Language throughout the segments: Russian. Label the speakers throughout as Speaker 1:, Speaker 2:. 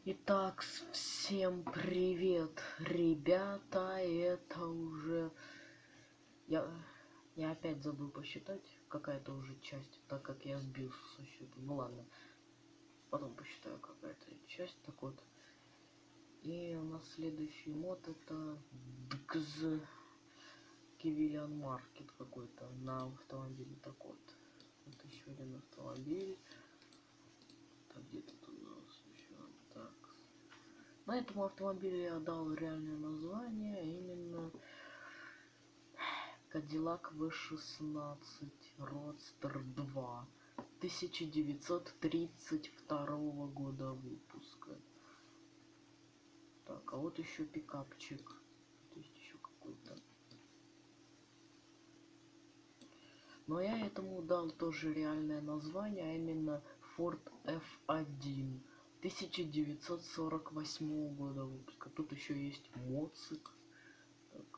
Speaker 1: Итак, всем привет, ребята, это уже... Я опять забыл посчитать, какая-то уже часть, так как я сбился со счета. Ну ладно, потом посчитаю, какая-то часть, так вот. И у нас следующий мод это ДКЗ Кивилиан Маркет какой-то на автомобиле. Так вот, это еще один автомобиль. Так, где тут у нас еще? Так. На этому автомобилю я дал реальное название, а именно Cadillac V16 Roadster 2 1932 года выпуска. Так, а вот еще пикапчик. То есть еще какой-то. Но я этому дал тоже реальное название, а именно Ford F1 1948 года выпуска. Тут еще есть моцик. Так.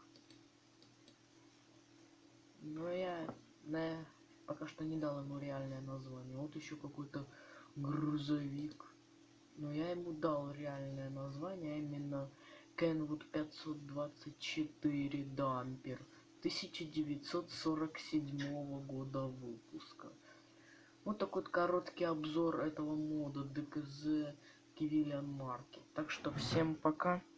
Speaker 1: Но я пока что не дал ему реальное название. Вот еще какой-то грузовик. Но я ему дал реальное название, а именно Kenwood 524 Дампер 1947 года выпуска. Вот такой вот короткий обзор этого мода ДКЗ Кивилиан Маркет. Так что всем пока.